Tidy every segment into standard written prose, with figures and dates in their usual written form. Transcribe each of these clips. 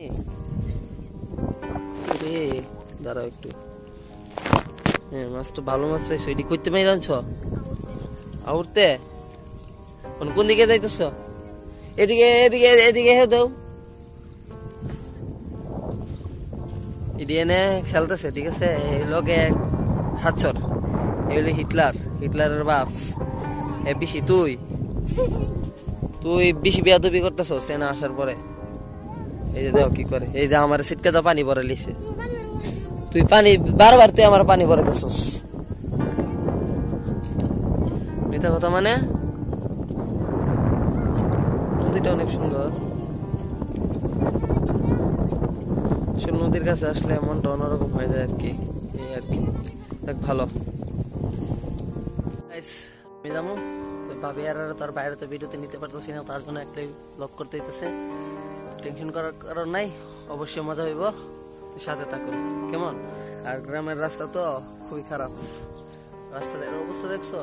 দাঁড়াও একটু। হ্যাঁ, মাছ তো ভালো মাছ পাইছো। এটি করতে মাই রাঁধছ আউরতে? কোন দিকে যাইতেছ? এদিকে এদিকে এদিকে হে দাও। এটি এনে খেলতেছে, ঠিক আছে? এই লগে হাতছর, এগুলি হিটলারের বাপ। এ পিসি তুই বেশি বেয়াদবি করতেছ সেনা আসার পরে। এই যে দেখো কি করে, এই যে আমার সিটকা যা পানি ভরে লিছে। তুই পানি বারবার তুই আমার পানি ভরে দিছস। মিথ্যা কথা মানে? নদীটা অনেক সুন্দর। নদীর কাছে আসলে মনটা অন্যরকম হয়ে যায় আর কি। এই আর কি দেখ ভালো। আমি যাবো ভাবি আর তোর বাইরে তো ভিডিওতে নিতে পারতেছি না, তার জন্য একটাই ব্লগ করতে হইতেছে। টেনশন করার কারণ নাই, অবশ্যই মজা হইব, সাথে থাকুন কেমন। আর গ্রামের রাস্তা তো খুবই খারাপ, রাস্তার অবস্থা দেখছো?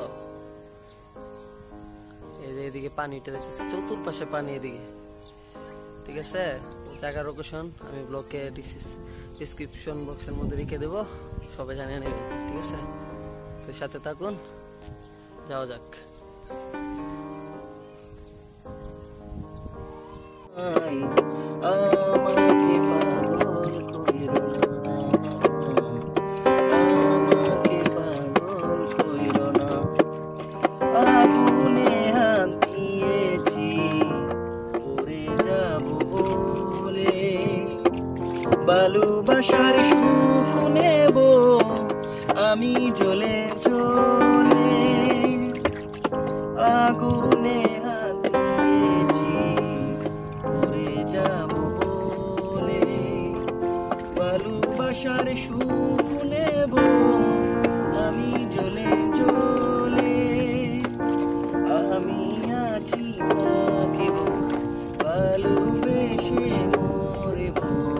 এই যে এদিকে পানি উঠে যাচ্ছে, চতুর্পাশে পানি এদিকে, ঠিক আছে? জায়গার লোকেশন আমি ব্লগে ডিসক্রিপশন বক্সের মধ্যে রেখে দেবো, সবাই জানিয়ে নেবেন, ঠিক আছে? তো সাথে থাকুন, যাওয়া যাক। ভালোবাসার সুখ নেব আমি জ্বলে জ্বলে, আগুনে হাত দিয়েছি পড়ে যাব বলে। ভালোবাসার সুখ নেব আমি জ্বলে জ্বলে, আমি আছি থাকিব ভালোবেসে মরিব।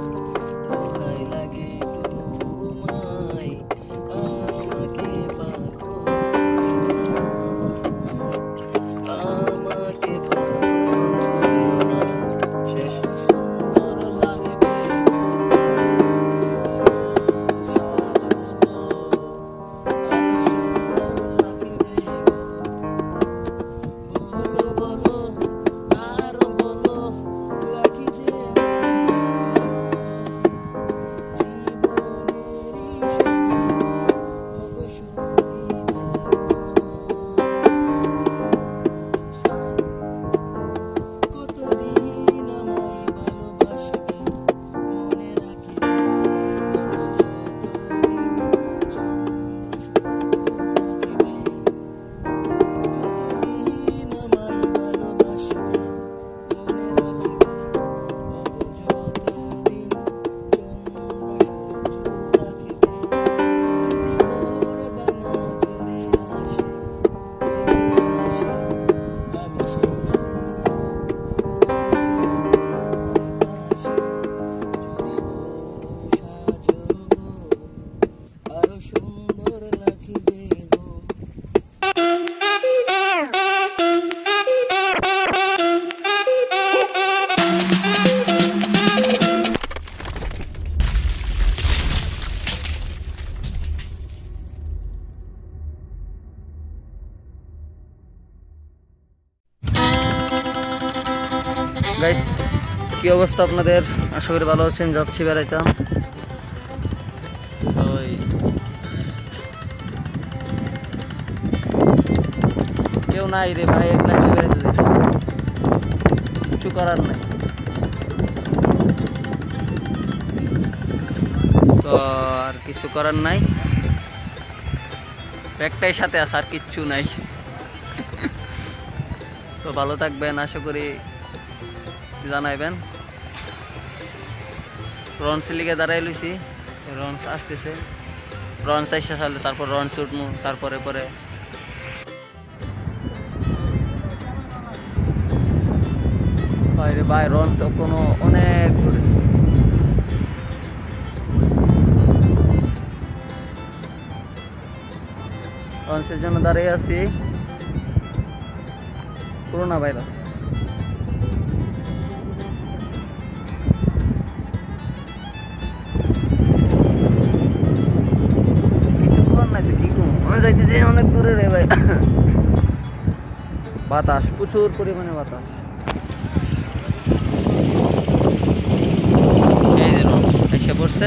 গাইস কি অবস্থা আপনাদের? আশা করি ভালো আছেন। যাচ্ছি বেড়াইতাম, কেউ নাই রে ভাই, একলা বেড়াইতে যেতেছি, কিছু করার নাই। তো আর কিছু করার নাই, ব্যাগটাই সাথে আছে, আর কিচ্ছু নাই। তো ভালো থাকবেন, আশা করি জানাইবেন। রনস লিগে দাঁড়াই লইছি, রনস আসতেছে, রনস আইসা সালে তারপর রনস উঠমু, তারপরে পরে বাইরে ভাই রনস তো কোনো অনেক দূরে। রনসের জন্য দাঁড়িয়ে আছি, করোনা ভাইরাস। যে অনেক দূরে রে ভাই, বাতাস প্রচুর পরিমাণে বাতাস। এই যে লঞ্চ এসে পড়ছে।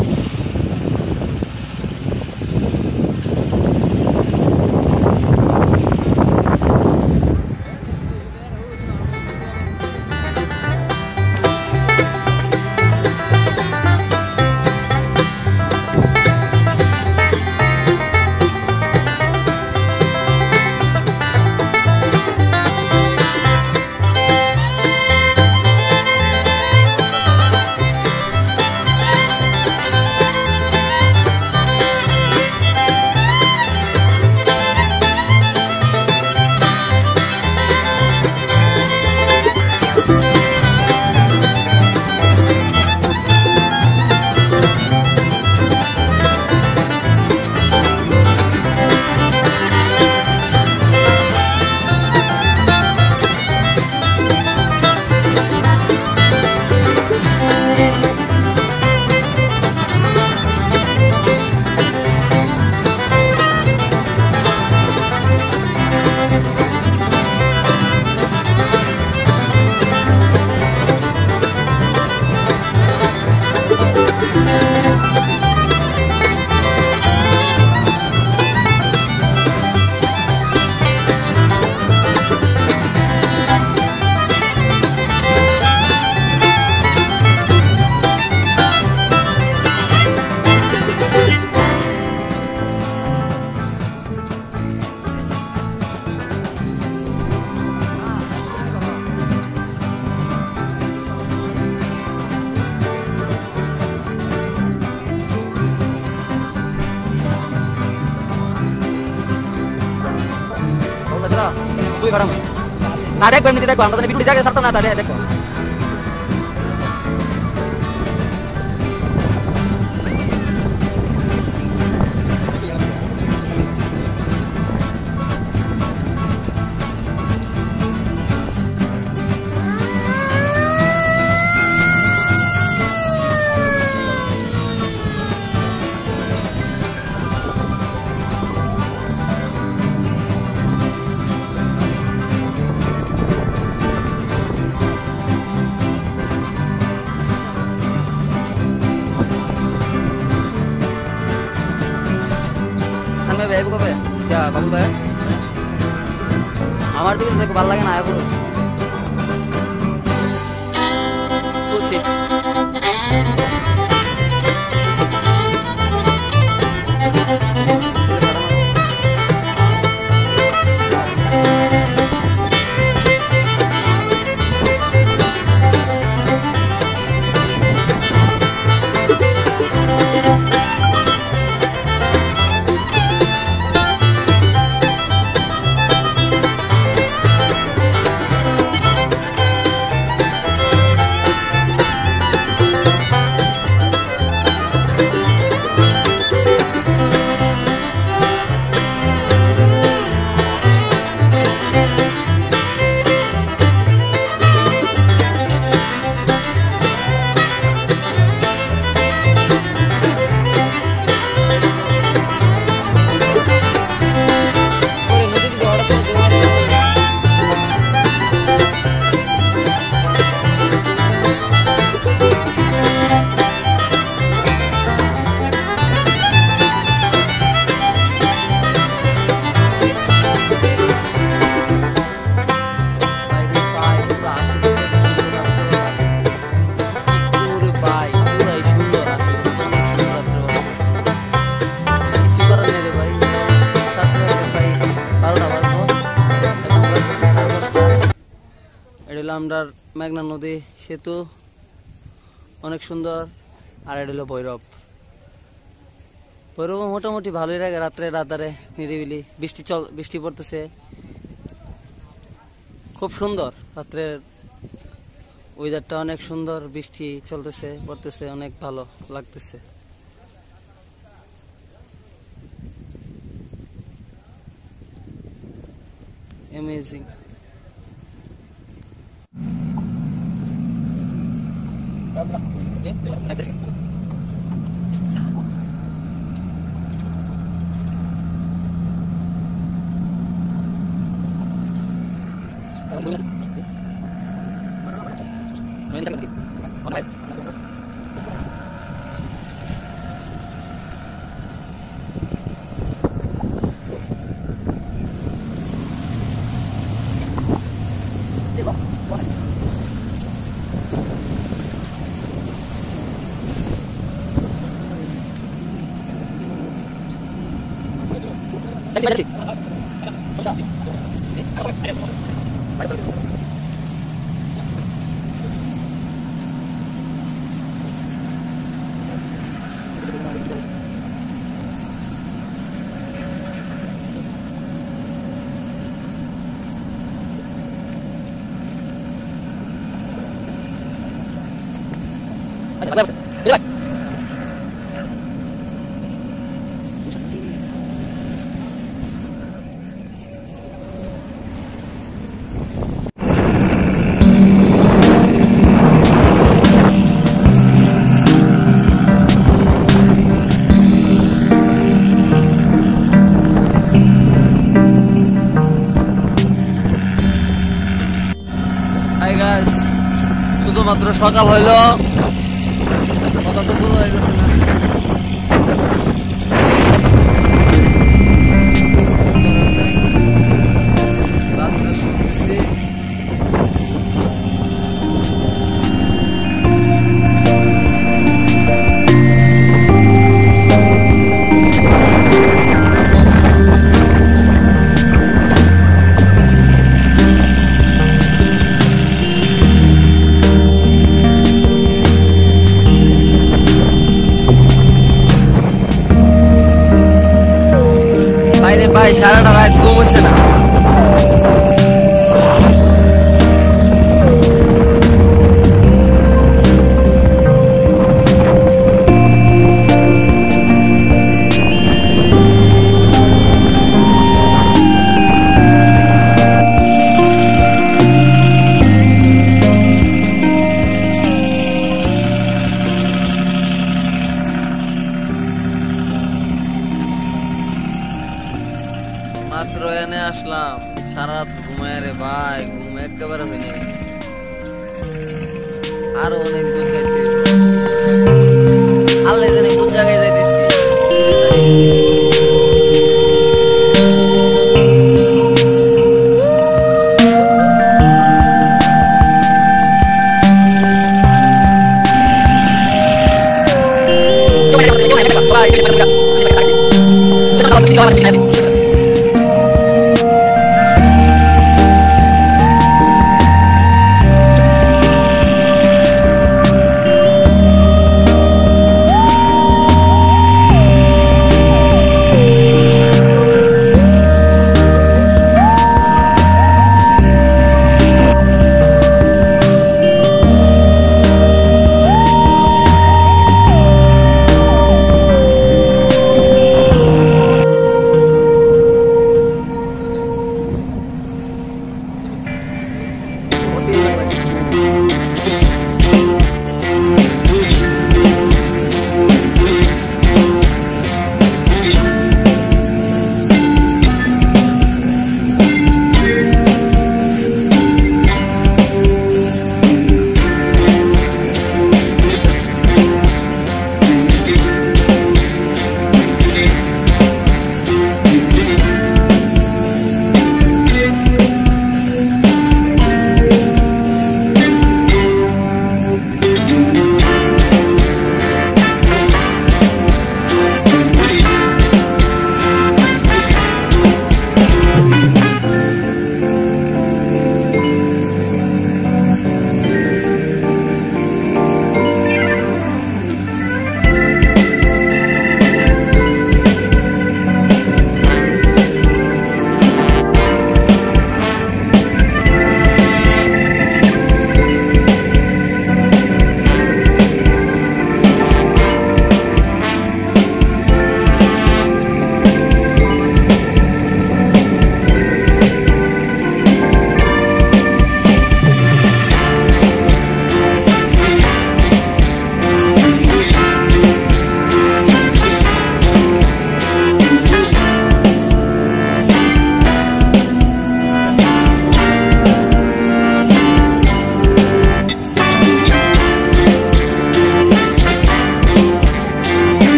Suy barang. Nah, dek, ini tidak gua. Angkatan bidu dijaga sarta nata dek. যাইব কবে যা বাবুল ভাই আমার দিকে দেখো ভালো লাগে না আয় পুরো বুঝছি আমরা মেঘনা নদী সেতু অনেক সুন্দর আর এটা হলো ভৈরব ভৈরব মোটামুটি ভালোই লাগে রাত্রে রাতারে নিরিবিলি বৃষ্টি পড়তেছে খুব সুন্দর রাত্রের ওয়েদারটা অনেক সুন্দর বৃষ্টি চলতেছে পড়তেছে অনেক ভালো লাগতেছে অ্যামেজিং হাই গাইস, শুধুমাত্র সকাল হইল, কথা তো বোঝা যাচ্ছে না। রাত্রে শুনতেছি বাইরে ভাই সারাটা রাত ঘুম হচ্ছে না। মাত্র এনে আসলাম, সারা রাত ঘুমায় রে ভাই, ঘুম একেবারে হয়নি। আরো অনেক দূর যাইতে, আল্লাহ জানে কোন জায়গায় যাইতেছি।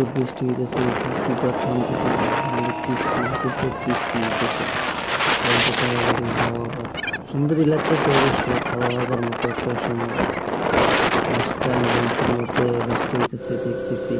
বৃষ্টি হইতেছে, বৃষ্টিটা থামতেছে না, বৃষ্টি হইতেছে। সুন্দরই লাগতেছে অবশ্য, খাওয়া দাওয়ার মতো একটা সুন্দর মধ্যে বৃষ্টি হইতেছে দেখতেছি।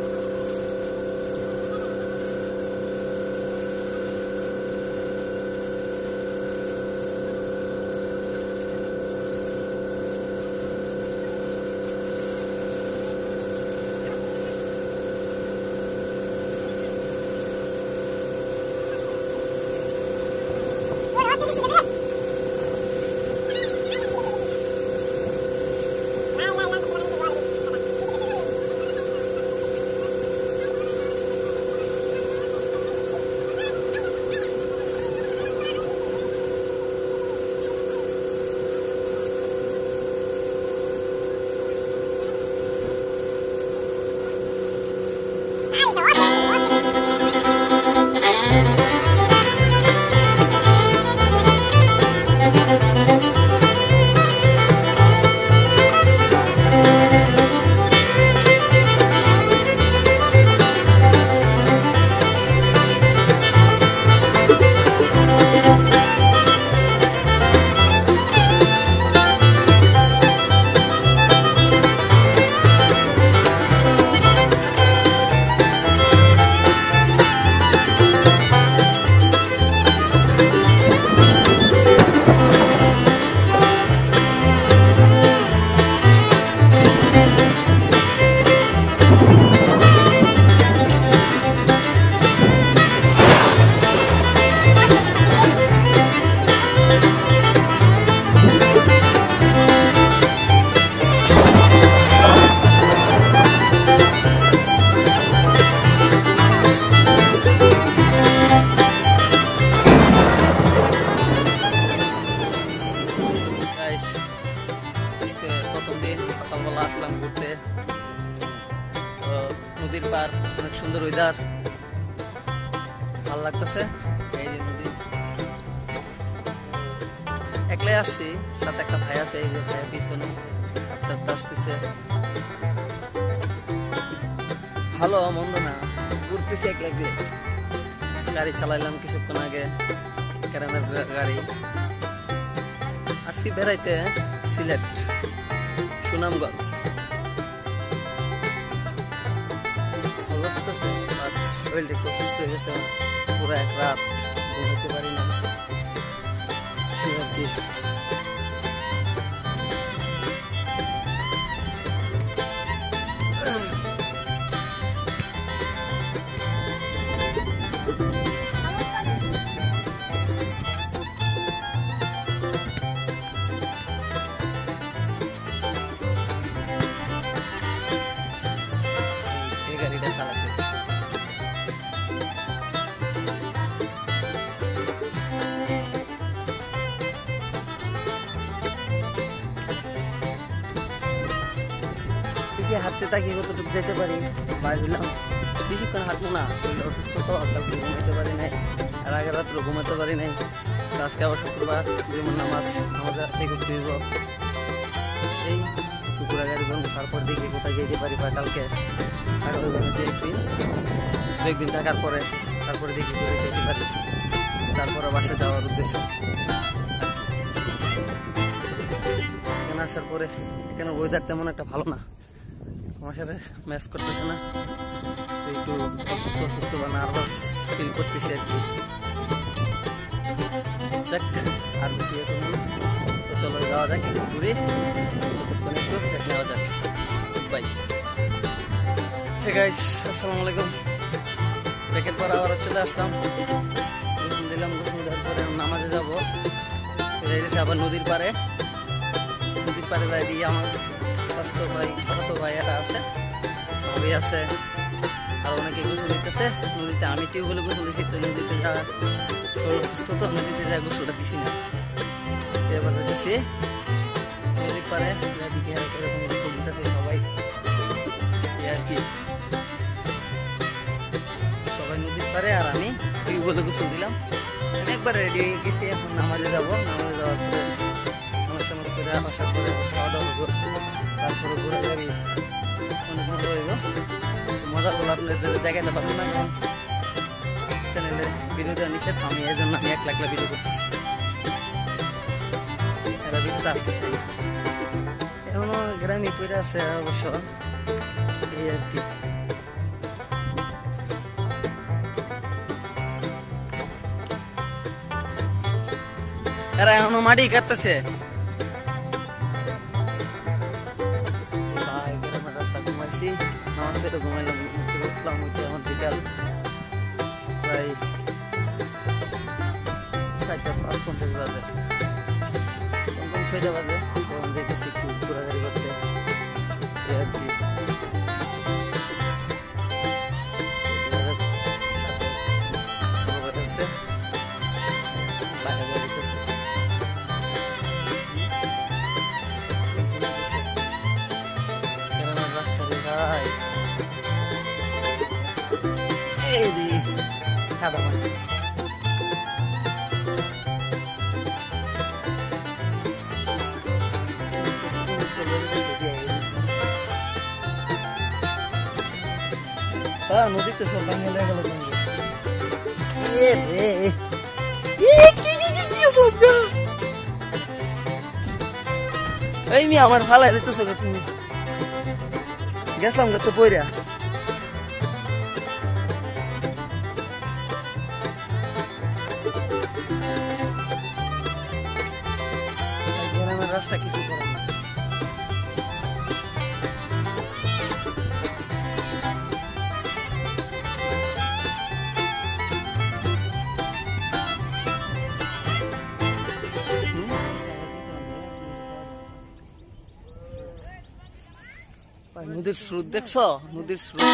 আসলাম ঘুরতে, নদীর পার, অনেক সুন্দর ওয়েদার, ভালো লাগতেছে। এই যে নদী, একলাই আসছি, সাথে একটা ভাই আছে, এই যে ভাইয়া পিছনে আসতেছে। ভালো, মন্দ না, ঘুরতেছি একলা একলা। গাড়ি চালাইলাম কিছুক্ষণ আগে, ক্যারামের গাড়ি। আসছি বেড়াইতে সিলেট, সুনামগঞ্জ। শরীরটা একটু অসুস্থ হয়ে গেছে, পুরো এক রাত ঘুমাতে পারি না। গাড়িটা চালাতে হাঁটতে থাকি, কতটুকু যেতে পারি। বাইর হইলাম, বেশিক্ষণ হাঁটবো না, শরীর অসুস্থ তো, কালকে ঘুমাইতে পারি নাই, আর আগের রাত্রে ঘুমাতে পারি নাই। আজকে আবার শুক্রবার, যেমন নামাজ করতে হইব। এই কুকুরা গাড়ি করবো, তারপর দেখি কোথায় যেতে পারি, বা কালকে একদিন থাকার পরে তারপরে দেখি করে যেতে পারি, তারপরে বাসে যাওয়ার উদ্দেশ্য। এখানে আসার পরে এখানে ওয়েদার তেমন একটা ভালো না, আমার সাথে ম্যাচ করতেছে না, একটু অসুস্থ বা নার্ভাস ফিল করতেছি আর কি। দেখ আর বেশি ইয়ে করবো, তো চলো যাওয়া যাক, একটু ঘুরে ততক্ষণ একটু নেওয়া যাক। বাই। হে গাইস, আসসালামু আলাইকুম। ব্রেকের পর আবার চলে আসলাম, গোসল দিলাম, গোসল দেওয়ার পরে নামাজে যাবো। আবার নদীর পাড়ে যাই দিয়ে আমার স্বাস্থ্য ভাই, ছোটো ভাই এটা আছে, ভাবি আছে, আর অনেকে গোসল দিতেছে নদীতে। আমি টিউবওয়েলে গোসল দিচ্ছি, তো নদীতে যা শরীর অসুস্থ, তো নদীতে যা গোসলটা দিছি না। এবার যেতেছি নদীর পাড়ে, দিকে এরকম গোসল দিতেছে সবাই আর কি, সবাই নদীর পাড়ে, আর আমি টিউবওয়েলে গোসল দিলাম। আমি একবার রেডি হয়ে গেছি, এখন নামাজে যাবো। নামাজে যাওয়ার পরে নামাজ করে আসার পরে খাওয়া দাওয়া হবো, তারপরে ঘোরাঘুরি অনেক মজা হইব। মজাগুলো আপনাদের দেখাতে পারবো না, চ্যানেলে ভিডিও দেওয়া নিষেধ। আমি এই জন্য আমি একলা একলা ভিডিও করতেছি, এরা ভিডিওতে আসতেছে। এখনো গ্রামে পড়ে আছে অবশ্য, এই আর কি। এরা এখনো মাটি কাটতেছে। রাস্তা ঘুমাইছি, নামাজ পেতে ঘুমাইলাম, উঠলাম, উঠে আমার বিকাল প্রায় 4:50 বাজে, 6টা বাজে। তখন যেতেছি একটু ঘোরাঘুরি করতে, এই আর কি। খাদা মাটি নদীতে সব ভাঙে গেল। এই মি আমার ভালো দিতেছ, তুমি গেছিলাম তো পইরা। রাস্তা কিছু করে না। নদীর স্রোত দেখছ, নদীর স্রোত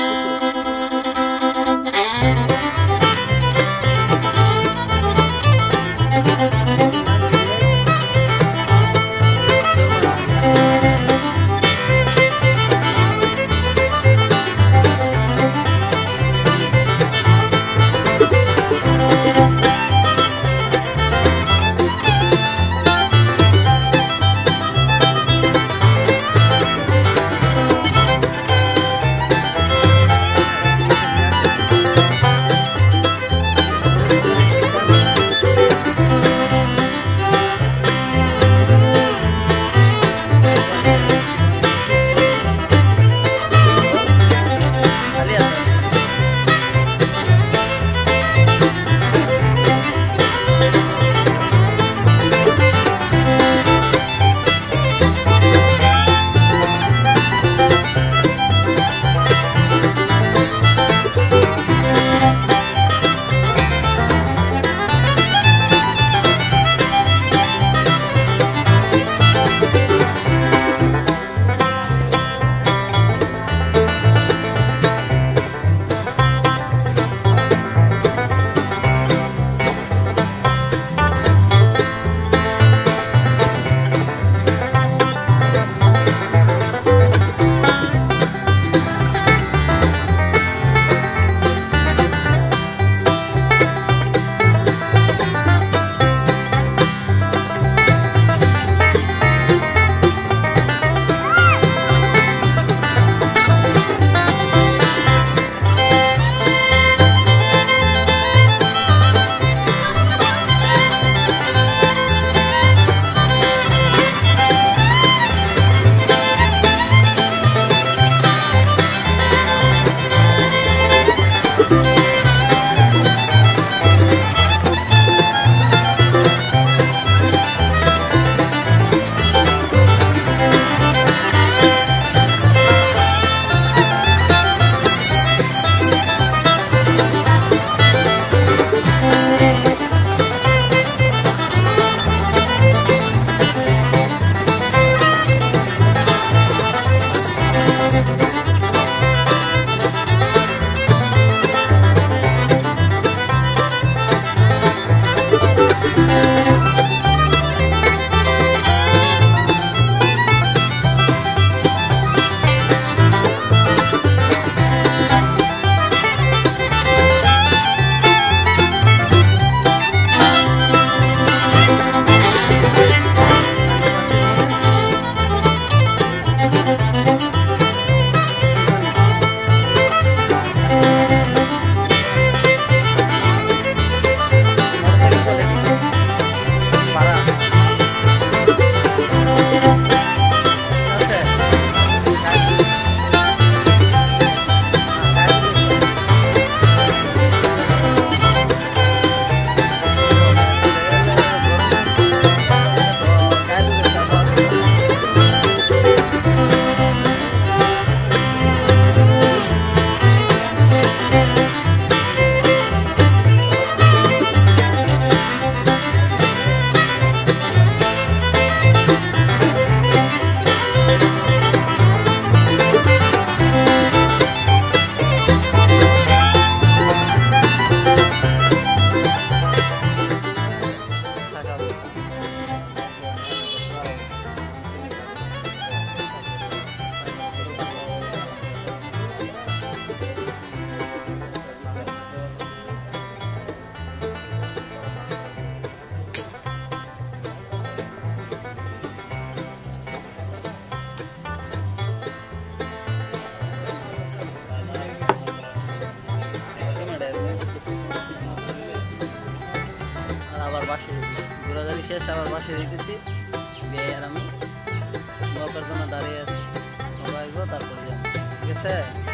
বাসে ঘোরাঘুরি শেষ আবার বাসে দিতেছি বিয়ে আর আমি নৌকার জন্য দাঁড়িয়ে আছি নৌকা আসবো তারপরে যাবো ঠিক আছে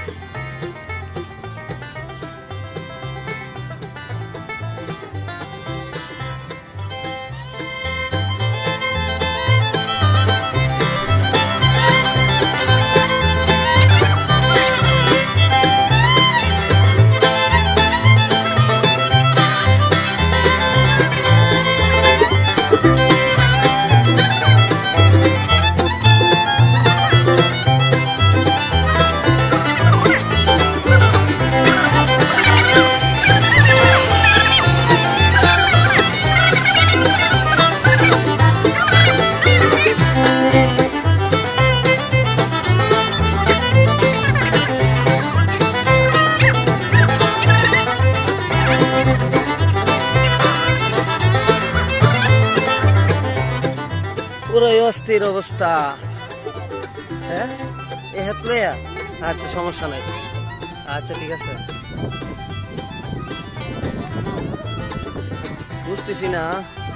পুরোই অস্থির অবস্থা হ্যাঁ এ হাত লইয়া আচ্ছা সমস্যা নাই আচ্ছা ঠিক আছে বুঝতেছি না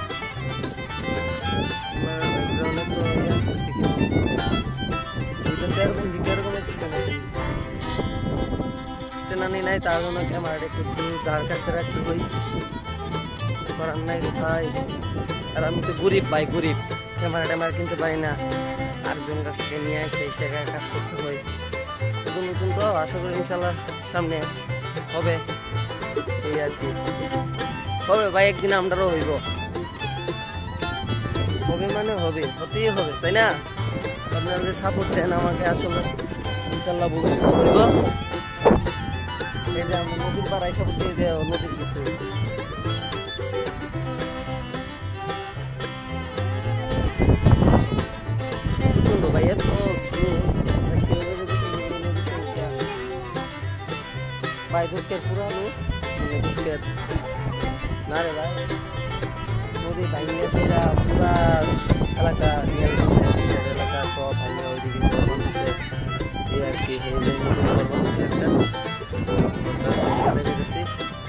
নাই তার জন্য ক্যামেরাটা একটু তার কাছে রাখতে হই করার নাই কোথায় আর আমি তো গরিব ভাই গরিব ক্যামেরা ট্যামেরা কিনতে পারি না আরেকজন কাছ থেকে নিয়ে সেই জায়গায় কাজ করতে হয় নতুন নতুন তো আশা করি ইনশাল্লাহ সামনে হবে এই আর কি হবে ভাই একদিন আমরাও হইব হবে মানে হবে হতেই হবে তাই না আপনারা যে সাপোর্ট দেন আমাকে আসলে ইনশাল্লাহ ভবিষ্যতে হইব এই যে আমরা নদীর পাড়ায় সাপোর্ট দিয়ে দেওয়া নদীর কিছু ভাই এত ভাই দুঃখের পুরানো দুঃখের না রে ভাই নদী ভাঙিয়ে সেটা পুরা এলাকা নিয়ে গেছে এলাকা সব ভাঙিয়ে ওইদিকে ঘর বানতেছে এই আর কি এই যে নতুন ঘর বানতেছে একটা দেখে গেছি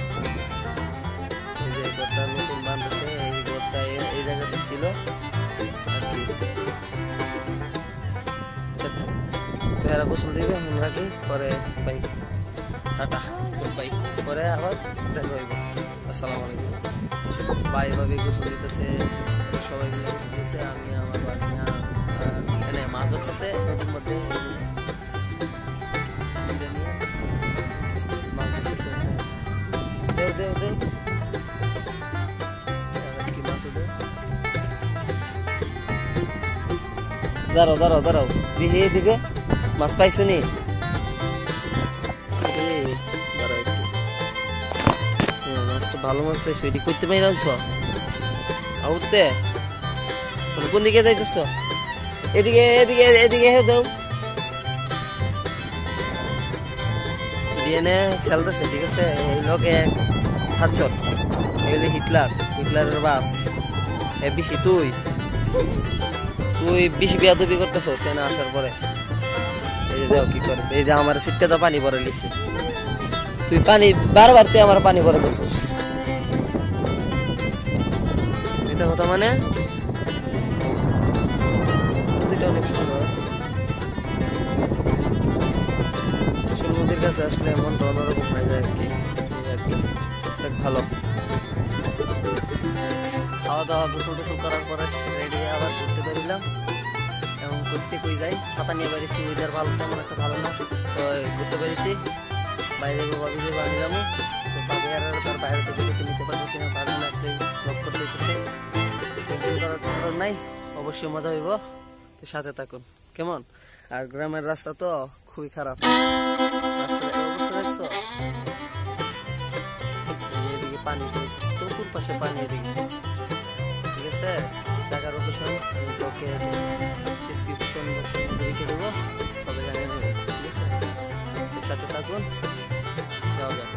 এই যে ঘরটা নতুন বানতেছে এই ঘরটা এই জায়গাতে ছিল আর কি এরা গোসল দিবে আমরা কি পরে ভাই টাটা গুড বাই পরে আবার দেখা হইব আসসালামু আলাইকুম ভাই ভাবি গোসল দিতেছে সবাই মিলে গোসল দিতেছে আমি আমার বাড়িয়া এখানে মাছ ধরতেছে নদীর মধ্যে দেও দেও দেও কি মাছ ওদের দাঁড়াও দাঁড়াও দাঁড়াও দিকে এদিকে মাছ পাইছো নি মাছটা ভালো মাছ পাইছো এটি করতে পারি রাঁধছ উঠতে কোন দিকে যাইতেছ এদিকে এদিকে এদিকে দাও এনে খেলতেছে ঠিক আছে এই লোকে হাতচর এগুলি হিটলারের বাপ এ বেশি তুই বেশি বিয়াদবি করতেছ সেনা আসার পরে এই যে দেও কি করে এই যে আমার সিটকে তো পানি ভরে লিছি তুই পানি বারবার তুই আমার পানি ভরে দিছিস এটা কথা মানে অনেক সুন্দর সমুদ্রের কাছে আসলে মনটা অন্যরকম হয়ে যায় আর কি অনেক ভালো খাওয়া দাওয়া গোসল টোসল করার পরে রেডি আবার ঘুরতে বেরিলাম এবং ঘুরতে কই যাই ছাতা নিয়ে বেরিয়েছি ওয়েদার ভালো তেমন একটা ভালো না তো ঘুরতে বেরিয়েছি বাইরে ভাবি যে বাড়ি যাবো তো ভাবি আর তার বাইরে থেকে যেতে নিতে পারতেছি না তার জন্য একটাই ব্লক করতে হইতেছে করার নাই অবশ্যই মজা হইব তো সাথে থাকুন কেমন আর গ্রামের রাস্তা তো খুবই খারাপ রাস্তার অবস্থা দেখছো এদিকে পানি চতুর পাশে পানি এদিকে ঠিক আছে জায়গার লোকেশন আমি তোকে ডিসক্রিপশন বক্সের মধ্যে রেখে দেবো সবাই জানিয়ে দেবো ঠিক আছে সাথে থাকুন যাওয়া যাক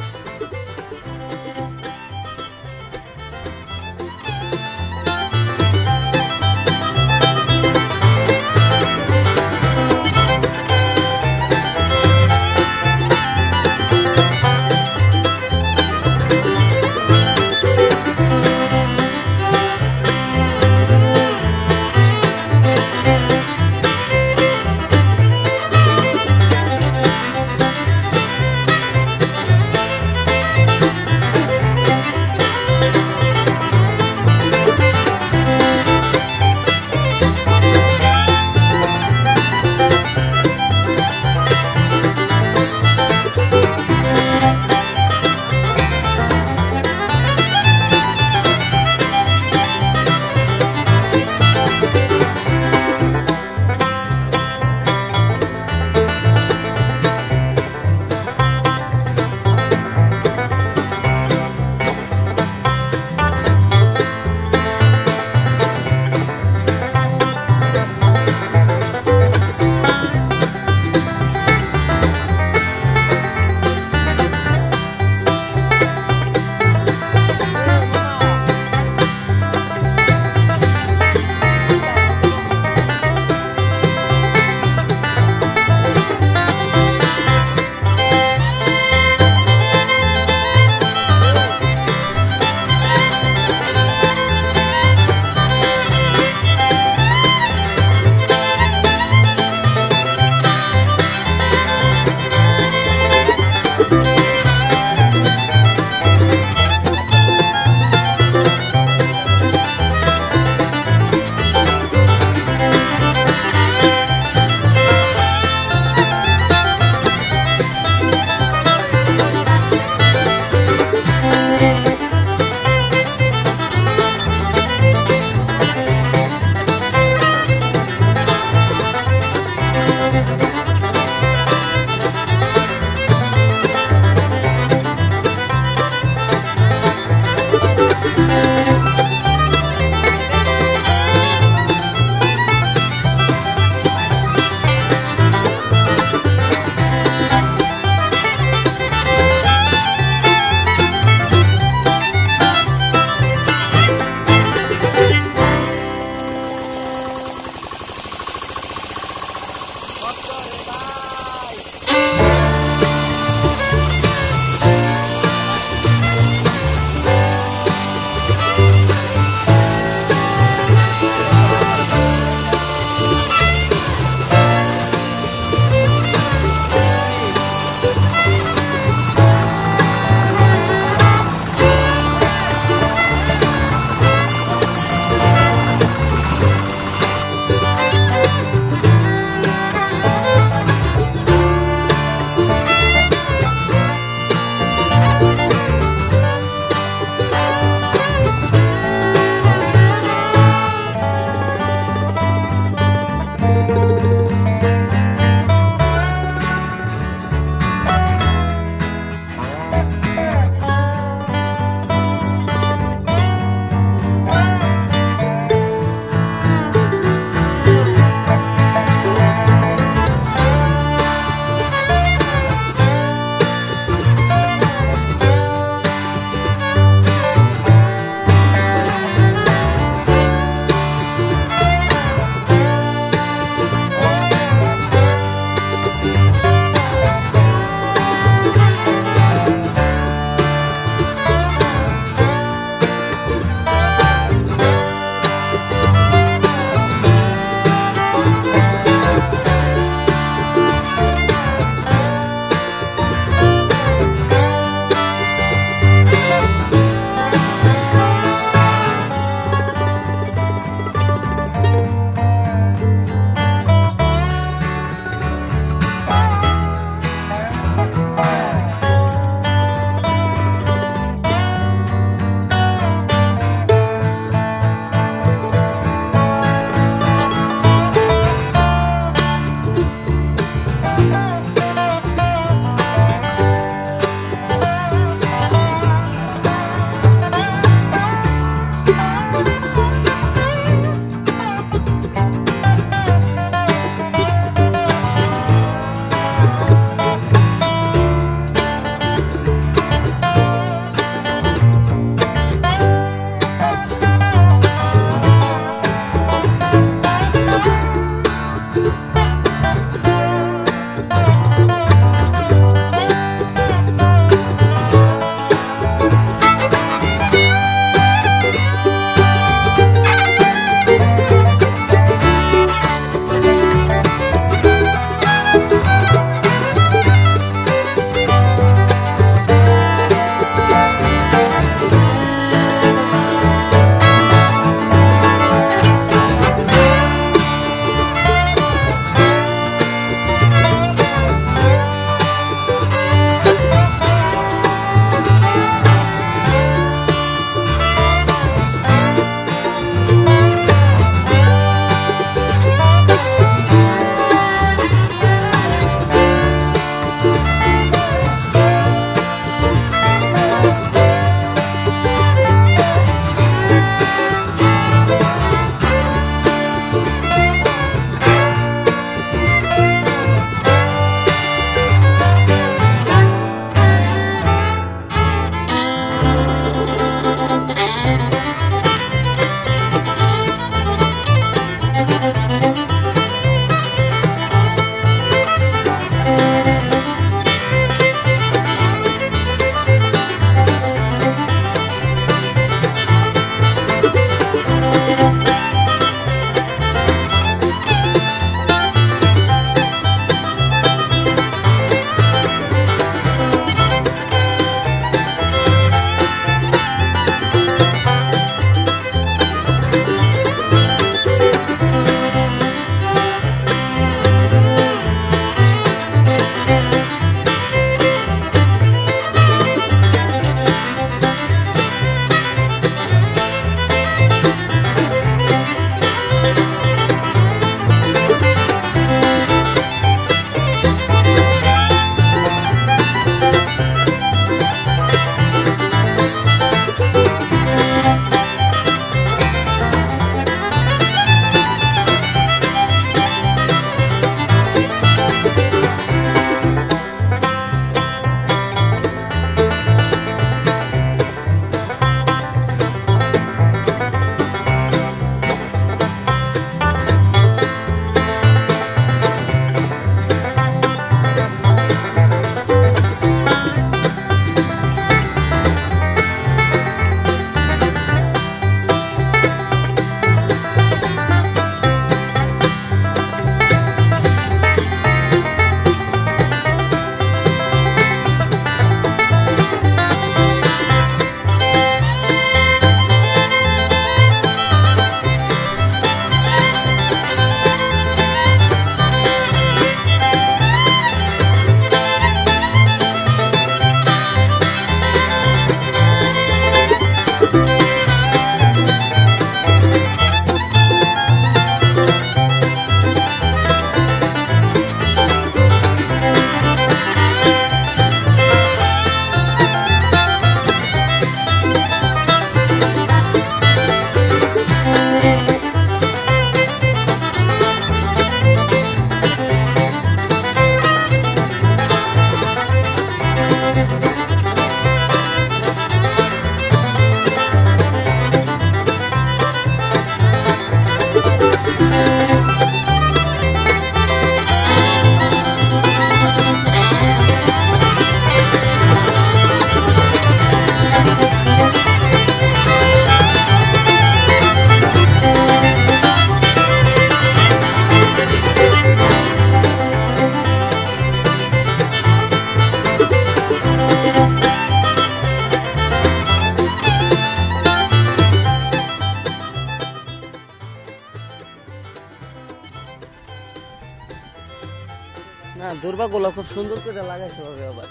দুর্বাগুলো খুব সুন্দর করে লাগাইছে হবে আবার।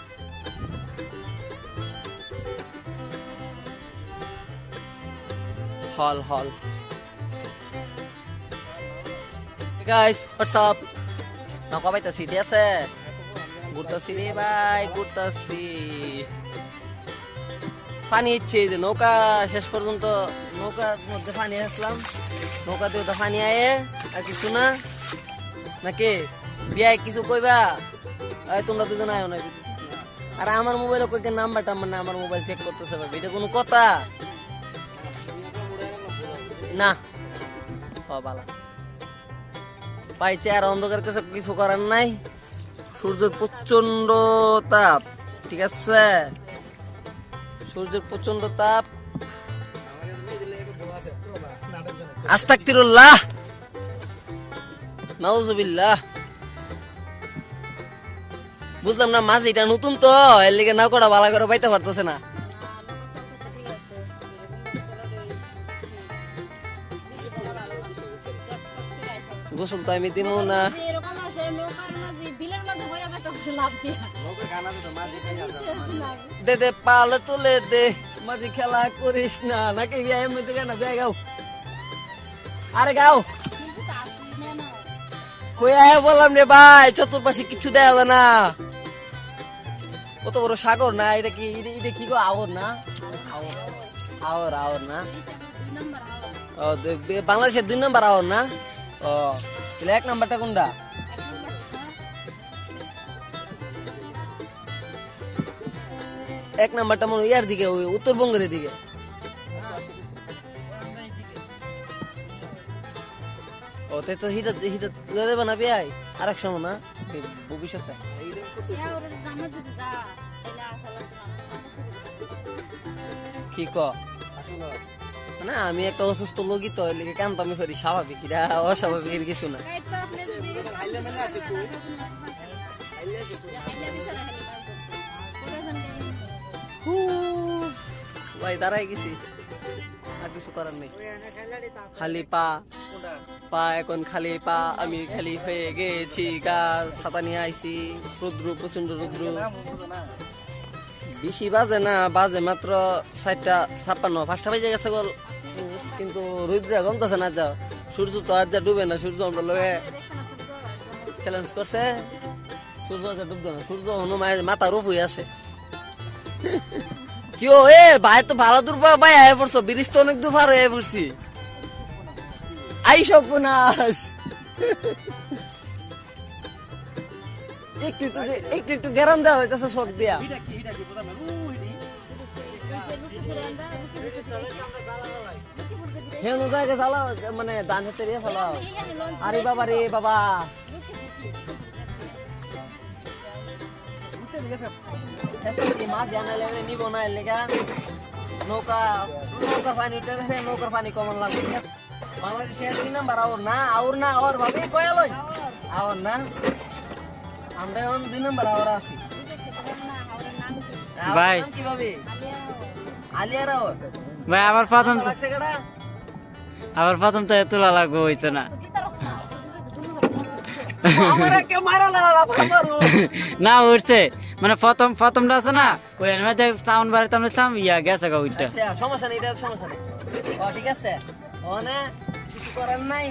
হল হল গাইস হোয়াটস আপ নৌকা পাইতাছি ঠিক আছে ঘুরতাছি রে ভাই ঘুরতাছি পানি ইচ্ছে যে নৌকা শেষ পর্যন্ত নৌকার মধ্যে পানি আসলাম নৌকাতে ওটা পানি আয়ে আর কিছু না নাকি বিয়ায় কিছু কইবা তোমরা দুজন আয়ো না আর আমার মোবাইলে কই নাম্বার টাম্বার না আমার মোবাইল চেক করতেছে ভাই এটা কোনো কথা না ও বালা পাইছে আর অন্ধকার কাছে কিছু করার নাই সূর্যের প্রচন্ড তাপ ঠিক আছে সূর্যের প্রচন্ড তাপ আস্তাগফিরুল্লাহ নাউজুবিল্লাহ বুঝলাম না মাছ এটা নতুন তো এর লিগে নাও করা ভালো করে পাইতে পারতেছে না গোসল তো আমি দিব না দে দে পালে তুলে দে মাঝি খেলা করিস না নাকি এমনি থেকে না বিয়ে গাও আরে গাও কই আয় বললাম রে ভাই চতুর্পাশে কিছু দেওয়া যায় না কত বড় সাগর না এটা কি গো আওর না আওর আওর না ও বাংলাদেশের 2 নম্বর আওর না ও তাহলে 1 নাম্বারটা কোনটা এক নাম্বারটা মনে ইয়ার দিকে ওই উত্তরবঙ্গের দিকে ও তাই তো হিটা হিটা দেবে না বিয়াই আরেক সময় না ভবিষ্যতে কি ক না আমি একটা অসুস্থ লোকই তো লিখে কান্ত আমি করি স্বাভাবিক এটা অস্বাভাবিক কিছু না ভাই দাঁড়াই গেছি আর কিছু করার নেই খালি পা এখন খালি পা আমি খালি হয়ে গেছি গাছ ছাতা নিয়ে আইছি রুদ্র প্রচন্ড রুদ্র বেশি বাজে না বাজে মাত্র 4:56 5টা বেজে গেছে গল কিন্তু রুদ্র গমতেছে না যাও সূর্য তো আজ ডুবে না সূর্য আমরা লোকে চ্যালেঞ্জ করছে সূর্য আজ ডুববে না সূর্য হনুমানের মাথার উপরে আছে কিও এ ভাই তো ভালো দূর ভাই আয় পড়ছো ব্রিজ তো অনেক দূর পার হয়ে পড়ছি আই সর্বনাশ একটু গেরাম দেওয়া হইতেছে শখ দিয়া হেন জায়গা জ্বালাও মানে ধান হেতে রে ফেলাও আরে বাবা রে বাবা মাছ জানা লাগলে নিব না এলাকা নৌকার পানি কমন লাগবে বাংলাদেশের 2 নাম্বার আওর না ভাবে কয়া লই আওর না আমরা এখন 2 নাম্বার আওর আছি ভাই কি ভাবে আলিয়ার আওর ভাই আবার প্রথম তো তোলা লাগবে হইছে না আমারে কে মারা লাগলা মারু না উঠছে মানে প্রথমটা আছে না ওই মধ্যে সাউন্ড বাড়িতে আমরা সাম ইয়া গেছে গা ওইটা আচ্ছা সমস্যা নেই এটা সমস্যা নেই ও ঠিক আছে ওনে কিছু করার নাই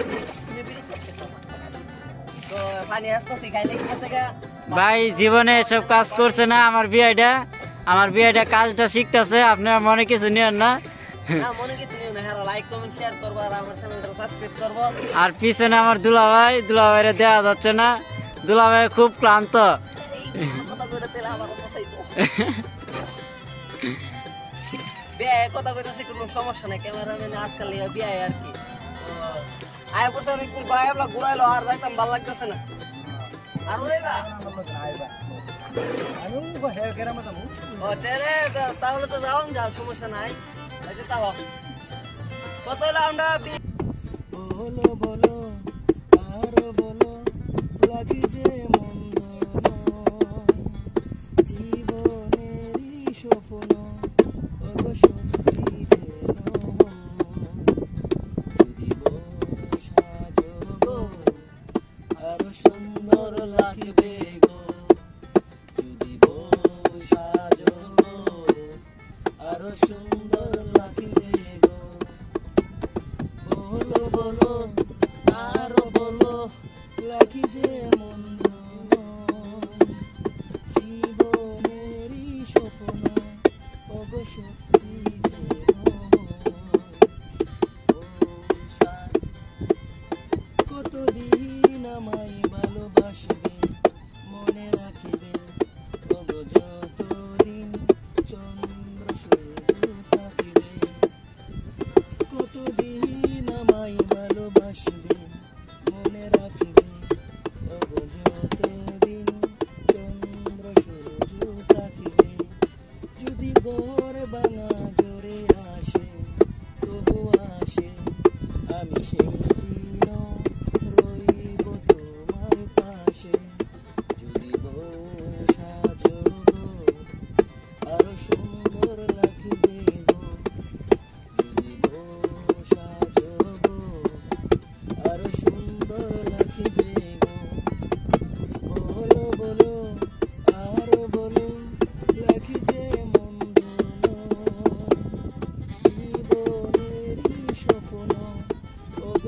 তো পানি আসছে খাইলে কি আছে গা ভাই জীবনে সব কাজ করছে না আমার বিয়াইটা কাজটা শিখতেছে আপনারা মনে কিছু নিয়েন না না মনে কিছু নিও না হ্যাঁ লাইক কমেন্ট শেয়ার করব আর আমার চ্যানেলটা সাবস্ক্রাইব করব আর পিছনে আমার দুলাভাইরে দেয়া যাচ্ছে না দুলাভাই খুব ক্লান্ত কথা কইতেছে কোনো সমস্যা নাই ক্যামেরাম্যান আজকাল বিয়ে আর কি আয় বছর একটু বাইবলা ঘুরাইলো আর যাইতাম ভালো লাগতেছে না আর ওইবা তাহলে তো যাও যা সমস্যা নাই তাও কত হলো আমরা বলো বলো আরো বলো লাগি যে মন্দ জীবনেরই স্বপ্ন সত্যি যদি সাজো আরো সুন্দর লাগবে গো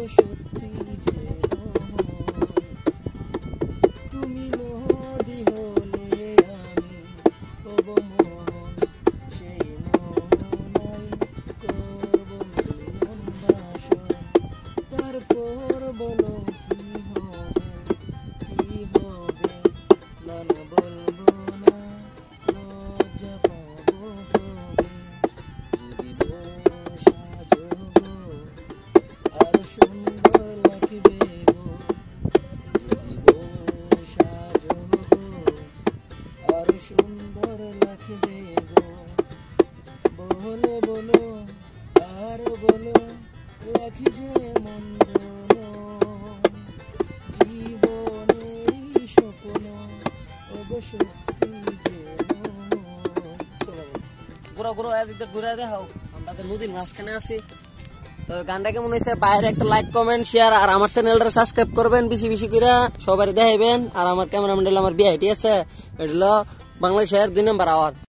সত্যি যে তুমি নদী হলে আমি হব মোহন, সেই মোহনাই করব মিলন ভাষণ। তারপর বলো কি হবে, না না বলবো না, লজ্জা পাবো হবে। যদি সাজো গো আর সুন্দর লাগবে গো, যদি সাজো গো আর সুন্দর লাগবে গো। বলো বলো আর বলো, রাখি যে মন্দ জীবনের স্বপ্ন, ওগো সত্যি যে ঘুরো ঘুরো এদিকে ঘুরে দেখাও, আমরা তো নদীর মাঝখানে আছি। তো গানটা কেমন হয়েছে বাইরে একটা লাইক কমেন্ট শেয়ার আর আমার চ্যানেলটা সাবস্ক্রাইব করবেন বেশি বেশি করে, সবাই দেখাইবেন। আর আমার ক্যামেরাম্যান আমার বিআইটি আছে, এটা হলো বাংলাদেশের 2 নম্বর আওয়ার্ড।